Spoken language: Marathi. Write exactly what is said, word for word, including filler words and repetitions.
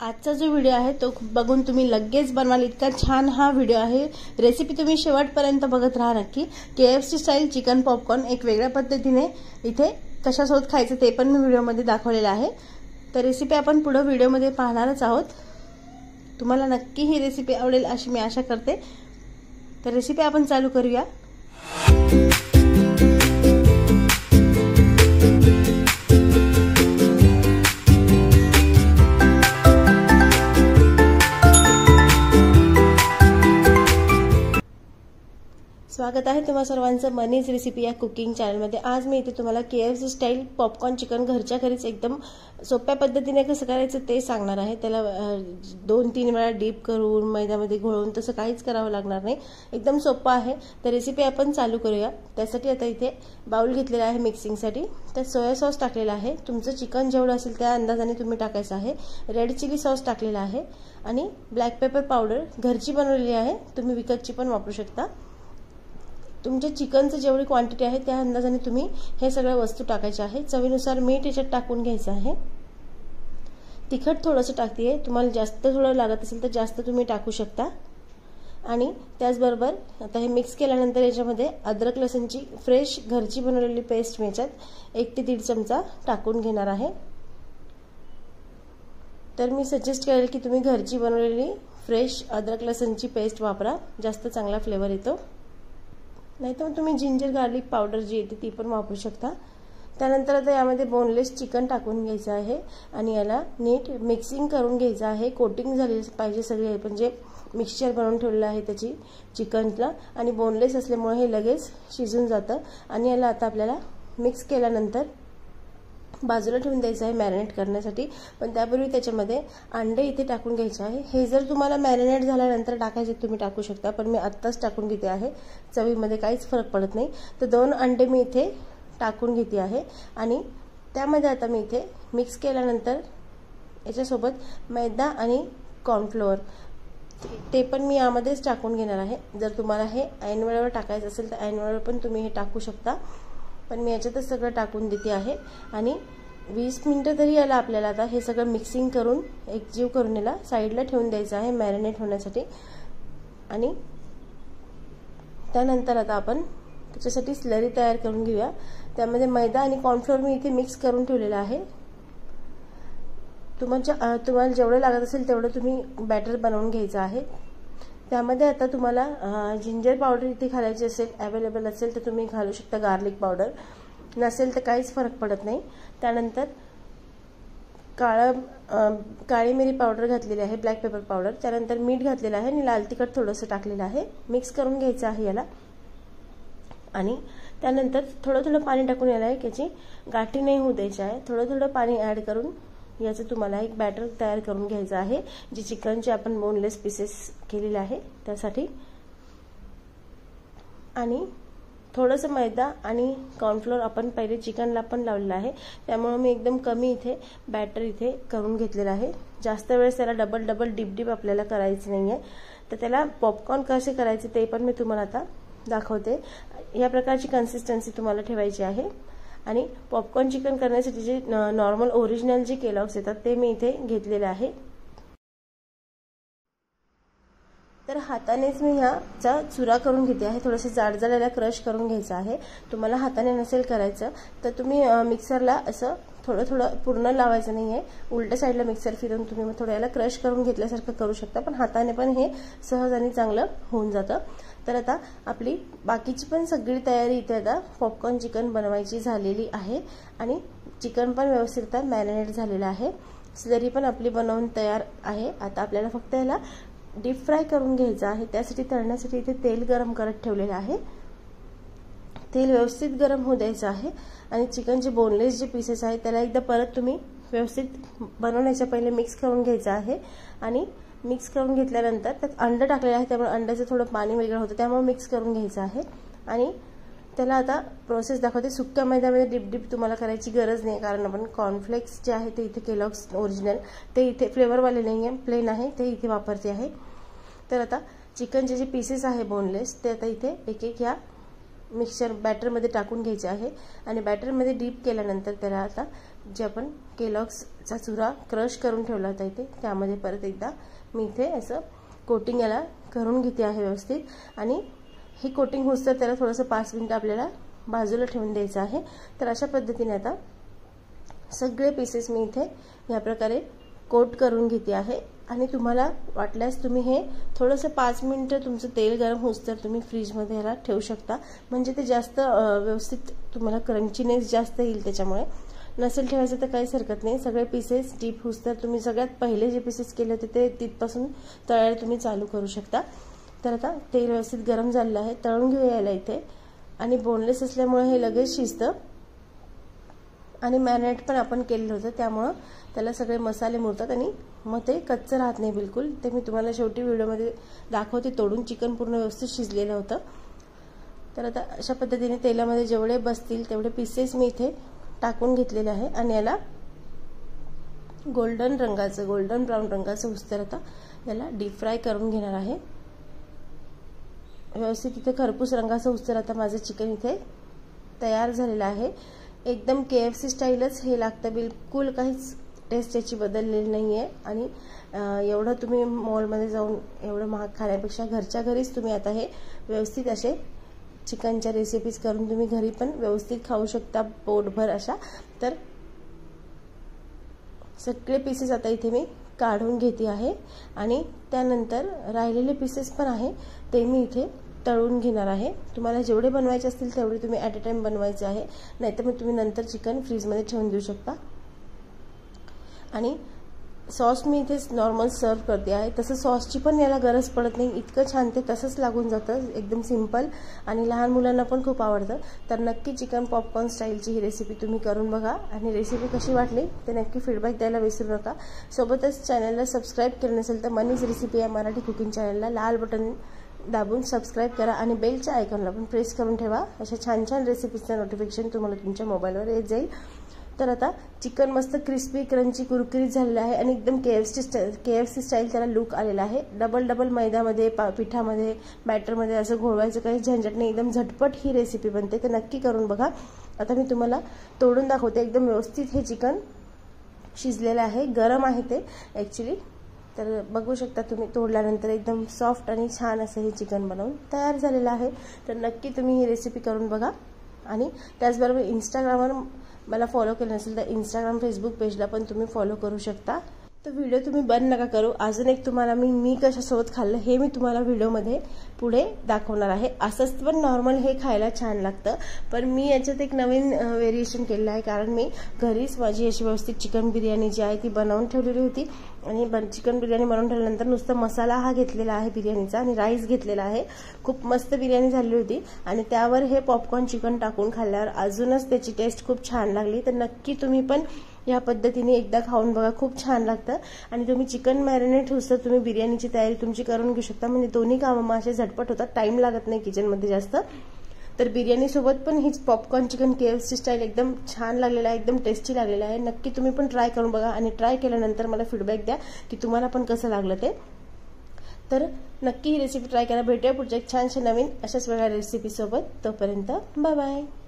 आजचा जो व्हिडिओ आहे तो बघून तुम्ही लगेच बनवाल इतका छान हा व्हिडिओ आहे। रेसिपी तुम्ही शेवटपर्यंत बघत राहा नक्की। केएफसी स्टाईल चिकन पॉपकॉर्न एक वेगळ्या पद्धतीने इथे कशासोबत खायचं ते पण मी व्हिडिओमध्ये दाखवलेलं आहे। तर रेसिपी आपण पुढे व्हिडिओमध्ये पाहणारच आहोत। तुम्हाला नक्की ही रेसिपी आवडेल अशी मी आशा करते। तर रेसिपी आपण चालू करूया। स्वागत आहे तुम्हा सर्वांचं मनीज रेसिपी या कुकिंग चॅनलमध्ये। आज मी इथे तुम्हाला केएफसी स्टाईल पॉपकॉर्न चिकन घरच्या घरीच एकदम सोप्या पद्धतीने कसं करायचं ते सांगणार आहे। त्याला दोन तीन वेळा डीप करून मैद्यामध्ये घोळवून तसं काहीच करावं लागणार नाही, एकदम सोपं आहे। तर रेसिपी आपण चालू करूया। त्यासाठी आता इथे बाउल घेतलेला आहे मिक्सिंगसाठी। त्यात सोया सॉस टाकलेला आहे, तुमचं चिकन जेवढं असेल त्या अंदाजाने तुम्ही टाकायचं आहे। रेड चिली सॉस टाकलेला आहे आणि ब्लॅक पेपर पावडर घरची बनवलेली आहे, तुम्ही विकतची पण वापरू शकता। तुमच्या चिकनचं जेवढी क्वांटिटी आहे त्या अंदाजाने तुम्ही हे सगळ्या वस्तू टाकायच्या आहे। चवीनुसार मीठ याच्यात टाकून घ्यायचं आहे। तिखट थोडंसं टाकते, तुम्हाला जास्त थोडं लागत असेल तर जास्त तुम्ही टाकू शकता। आणि त्याचबरोबर आता हे मिक्स केल्यानंतर याच्यामध्ये अद्रक लसूणची फ्रेश घरची बनवलेली पेस्ट मी याच्यात एक ते दीड चमचा टाकून घेणार आहे। तर मी सजेस्ट करेल की तुम्ही घरची बनवलेली फ्रेश अद्रक लसूणची पेस्ट वापरा, जास्त चांगला फ्लेवर येतो। नाहीतर तुम्ही जिंजर गार्लिक पावडर जी येते ती पण वापरू शकता। त्यानंतर आता यामध्ये बोनलेस चिकन टाकून घ्यायचं आहे आणि याला नीट मिक्सिंग करून घ्यायचं आहे। कोटिंग झाली पाहिजे सगळे, म्हणजे मिक्सचर बनवून ठेवलेलं आहे त्याची चिकनला, आणि बोनलेस असल्यामुळे हे लगेच शिजून जातं। आणि याला आता आपल्याला मिक्स केल्यानंतर बाजूला ठेवून द्यायचं आहे मॅरिनेट करण्यासाठी। पण त्यापूर्वी त्याच्यामध्ये अंडे इथे टाकून घ्यायचे आहे। हे जर तुम्हाला मॅरिनेट झाल्यानंतर टाकायचे तुम्ही टाकू शकता, पण मी आत्ताच टाकून घेते आहे, चवीमध्ये काहीच फरक पडत नाही। तर दोन अंडे मी इथे टाकून घेते आहे आणि त्यामध्ये आता मी इथे मिक्स केल्यानंतर याच्यासोबत मैदा आणि कॉर्नफ्लोअर ते पण मी यामध्येच टाकून घेणार आहे। जर तुम्हाला हे ऐन वेळेवर टाकायचं असेल तर ऐन वेळेवर पण तुम्ही हे टाकू शकता, पण मी याच्यातच सगळं टाकून देते आहे। आणि वीस मिनिटं तरी याला आपल्याला आता हे सगळं मिक्सिंग करून एकजीव करून याला साईडला ठेवून द्यायचं आहे मॅरिनेट होण्यासाठी। आणि त्यानंतर आता आपण त्याच्यासाठी स्लरी तयार करून घेऊया। त्यामध्ये मैदा आणि कॉर्नफ्लोअर मी इथे मिक्स करून ठेवलेला आहे। तुमच्या तुम्हाला जेवढं लागत असेल तेवढं तुम्ही बॅटर बनवून घ्यायचं आहे। त्यामध्ये आता तुम्हाला जिंजर पावडर इथे घालायची असेल, अवेलेबल असेल तर तुम्ही घालू शकता। गार्लिक पावडर नसेल तर काहीच फरक पडत नाही। त्यानंतर काळा काळी मिरी पावडर घातलेली आहे, ब्लॅक पेपर पावडर, त्यानंतर मीठ घातलेलं आहे आणि लाल तिखट थोडंसं टाकलेलं आहे। मिक्स करून घ्यायचं आहे याला आणि त्यानंतर थोडं थोडं पाणी टाकून याला एक याची गाठी नाही होऊ द्यायची आहे। थोडं थोडं पाणी ॲड करून याचं तुम्हाला एक बॅटर तयार करून घ्यायचं आहे, जे चिकनचे आपण बोनलेस पीसेस केलेले आहे त्यासाठी। आणि थोडंसं मैदा आणि कॉर्नफ्लोअर आपण पहिले चिकनला पण लावलेलं आहे, त्यामुळे मी एकदम कमी इथे बॅटर इथे करून घेतलेलं आहे। जास्त वेळेस त्याला डबल डबल डीप डीप आपल्याला करायचं नाही आहे। तर त्याला पॉपकॉर्न कसे करायचे ते पण मी तुम्हाला आता दाखवते। या प्रकारची कन्सिस्टन्सी तुम्हाला ठेवायची आहे। आणि पॉपकॉर्न चिकन करण्यासाठी जे नॉर्मल ओरिजिनल जे केलॉग्स येतात ते मी इथे घेतलेले आहे। तर हातानेच मी ह्याचा चुरा करून घेते आहे, थोडंसं जाड जाड याला क्रश करून घ्यायचं आहे। तुम्हाला हाताने नसेल करायचं तर तुम्ही मिक्सरला असं थोडं थोडं पूर्ण लावायचं नाही आहे, उलट्या साईडला मिक्सर फिरवून तुम्ही थोडं याला क्रश करून घेतल्यासारखं करू शकता, पण हाताने पण हे सहज आणि चांगलं होऊन जातं। तर आता आपली बाकीची पण सगळी तयारी इथे आता पॉपकॉर्न चिकन बनवायची झालेली आहे आणि चिकन पण व्यवस्थित मॅरिनेट झालेलं आहे। स्लरी पण आपली बनवून तयार आहे। आता आपल्याला फक्त याला डीप फ्राय करून घ्यायचं आहे। त्यासाठी तळण्यासाठी इथे तेल गरम करत ठेवलेलं आहे। तेल व्यवस्थित गरम होऊ द्यायचं आहे आणि चिकनचे बोनलेस जे पीसेस आहेत त्याला एकदा परत तुम्ही व्यवस्थित बनवण्याच्या पहिले मिक्स करून घ्यायचं आहे। आणि मिक्स करून घेतल्यानंतर त्यात अंडं टाकलेलं आहे, त्यामुळे अंड्याचं थोडं पाणी वेगळं होतं, त्यामुळे मिक्स करून घ्यायचं आहे। आणि त्याला आता प्रोसेस दाखवते। सुक्या मैद्यामध्ये डीप डीप तुम्हाला करायची गरज नाही, कारण आपण कॉर्नफ्लेक्स जे आहे ते इथे केलॉग्स ओरिजिनल ते इथे फ्लेवरवाले नाही आहे, प्लेन आहे, ते इथे वापरते आहे। तर आता चिकनचे जे पीसेस आहे बोनलेस ते आता इथे एक एक ह्या मिक्सचर बॅटरमध्ये टाकून घ्यायचे आहे। आणि बॅटरमध्ये डीप केल्यानंतर त्याला आता जे आपण केलॉग्सचा चुरा क्रश करून ठेवला होता इथे त्यामध्ये परत एकदा मी इथे असं कोटिंग याला करून घेते आहे व्यवस्थित। आणि ही कोटिंग होस तर त्याला थोडंसं पाच मिनिटं आपल्याला बाजूला ठेवून द्यायचं आहे। तर अशा पद्धतीने आता सगळे पीसेस मी इथे या प्रकारे कोट करून घेते आहे। आणि तुम्हाला वाटल्यास तुम्ही हे थोडंसं पाच मिनिटं तुमचं तेल गरम होस तर तुम्ही फ्रीजमध्ये याला ठेवू शकता, म्हणजे ते जास्त व्यवस्थित तुम्हाला क्रंचीनेस जास्त येईल। त्याच्यामुळे नसेल ठेवायचं तर काहीच हरकत नाही। सगळे पीसेस डीप होस तर तुम्ही सगळ्यात पहिले जे पीसेस केले होते ते तिथपासून तळायला तुम्ही चालू करू शकता। तर आता तेल व्यवस्थित गरम झालेलं आहे, तळून घेऊया याला इथे। आणि बोनलेस असल्यामुळे हे लगेच शिजतं आणि मॅरिनेट पण आपण केलेलं होतं त्यामुळं त्याला सगळे मसाले मुरतात आणि मग ते कच्चं राहत नाही बिलकुल। ते मी तुम्हाला शेवटी व्हिडिओमध्ये दाखवते तोडून। चिकन पूर्ण व्यवस्थित शिजलेलं होतं। तर आता अशा पद्धतीने तेलामध्ये जेवढे बसतील तेवढे पीसेस मी इथे टाकून घेतलेले आहे आणि याला गोल्डन रंगाचं गोल्डन ब्राऊन रंगाचं होस्तर आता याला डीप फ्राय करून घेणार आहे व्यवस्थित। इथे खरपूस रंगाचं होस्तर आता माझं चिकन इथे तयार झालेलं आहे। एकदम के एफ सी स्टाईलच हे लागतं, बिलकुल काहीच टेस्ट याची बदललेली नाही आहे। आणि एवढं तुम्ही मॉलमध्ये जाऊन एवढं महाग खाण्यापेक्षा घरच्या घरीच तुम्ही आता हे व्यवस्थित असे चिकनच्या रेसिपीज करून तुम्ही घरी पण व्यवस्थित खाऊ शकता पोटभर अशा। तर सगळे पीसेस आता इथे मी काढून घेते आहे आणि त्यानंतर राहिलेले पीसेस पण आहे ते मी इथे तळून घेणार आहे। तुम्हाला जेवढे बनवायचे असतील तेवढे तुम्ही ॲट अ टाइम बनवायचे आहे, नाहीतर मग तुम्ही नंतर चिकन फ्रीजमध्ये ठेवून देऊ शकता। आणि सॉस मी इथे नॉर्मल सर्व करते आहे, तसं सॉसची पण याला गरज पडत नाही, इतकं छान ते तसंच लागून जातं, एकदम सिंपल आणि लहान मुलांना पण खूप आवडतं। तर नक्की चिकन पॉपकॉर्न स्टाईलची ही रेसिपी तुम्ही करून बघा आणि रेसिपी कशी वाटली ते नक्की फीडबॅक द्यायला विसरू नका। सोबतच चॅनलला सबस्क्राईब केलं नसेल तर मनीज रेसिपी या मराठी कुकिंग चॅनलला लाल बटन दाबून सबस्क्राईब करा आणि बेलच्या आयकॉनला पण प्रेस करून ठेवा, अशा छान छान रेसिपीजचं नोटिफिकेशन तुम्हाला तुमच्या मोबाईलवर येत जाईल। तर आता चिकन मस्त क्रिस्पी क्रंची कुरकुरीत झालेलं आहे आणि एकदम K F C style K F C style त्याला लुक आलेला आहे। डबल डबल मैद्यामध्ये पिठामध्ये बॅटरमध्ये असं घोळवायचं काही झंझट नाही, एकदम झटपट ही रेसिपी बनते। तर नक्की करून बघा। आता मी तुम्हाला तोडून दाखवते, एकदम व्यवस्थित हे चिकन शिजलेलं आहे, गरम आहे ते ॲक्च्युली। तर बघू शकता तुम्ही तोडल्यानंतर एकदम सॉफ्ट आणि छान असं हे चिकन बनवून तयार झालेलं आहे। तर नक्की तुम्ही ही रेसिपी करून बघा आणि त्याचबरोबर इंस्टाग्रामवर मला फॉलो केलं नसेल तर इंस्टाग्राम फेसबुक पेजला पण तुम्ही फॉलो करू शकता। तर व्हिडिओ तुम्ही बंद नका करू, अजून एक तुम्हाला मी मी कशासोबत खाल्लं हे मी तुम्हाला व्हिडिओमध्ये पुढे दाखवणार आहे। असंच पण नॉर्मल हे खायला छान लागतं, पण मी याच्यात एक नवीन व्हेरिएशन केलेलं आहे, कारण मी घरीच माझी अशी व्यवस्थित चिकन बिर्याणी जी आहे ती बनवून ठेवलेली होती आणि बन चिकन बिर्याणी बनवून ठेवल्यानंतर नुसतं मसाला हा घेतलेला आहे बिर्याणीचा आणि राईस घेतलेला आहे, खूप मस्त बिर्याणी झाली होती आणि त्यावर हे पॉपकॉर्न चिकन टाकून खाल्ल्यावर अजूनच त्याची टेस्ट खूप छान लागली। तर नक्की तुम्ही पण या पद्धतीने एकदा खाऊन बघा, खूप छान लागतं। आणि तुम्ही चिकन मॅरिनेट होतं तुम्ही बिर्याणीची तयारी तुमची करून घेऊ शकता, म्हणजे दोन्ही कामं असे झटपट होतात, टाइम लागत नाही किचनमध्ये जास्त। तर बिर्याणी सोबत पण हीच popcorn chicken K F C style एकदम छान लागलेला आहे, एकदम टेस्टी लागलेला आहे। नक्की तुम्ही पण ट्राय करून बघा आणि ट्राय केल्यानंतर मला फीडबॅक द्या की तुम्हाला पण कसं लागलं ते। तर नक्की ही रेसिपी ट्राय करा। भेटूया पुढच्या एक छानशा नवीन अशाच वेगळ्या रेसिपीसोबत, तोपर्यंत बाय बाय।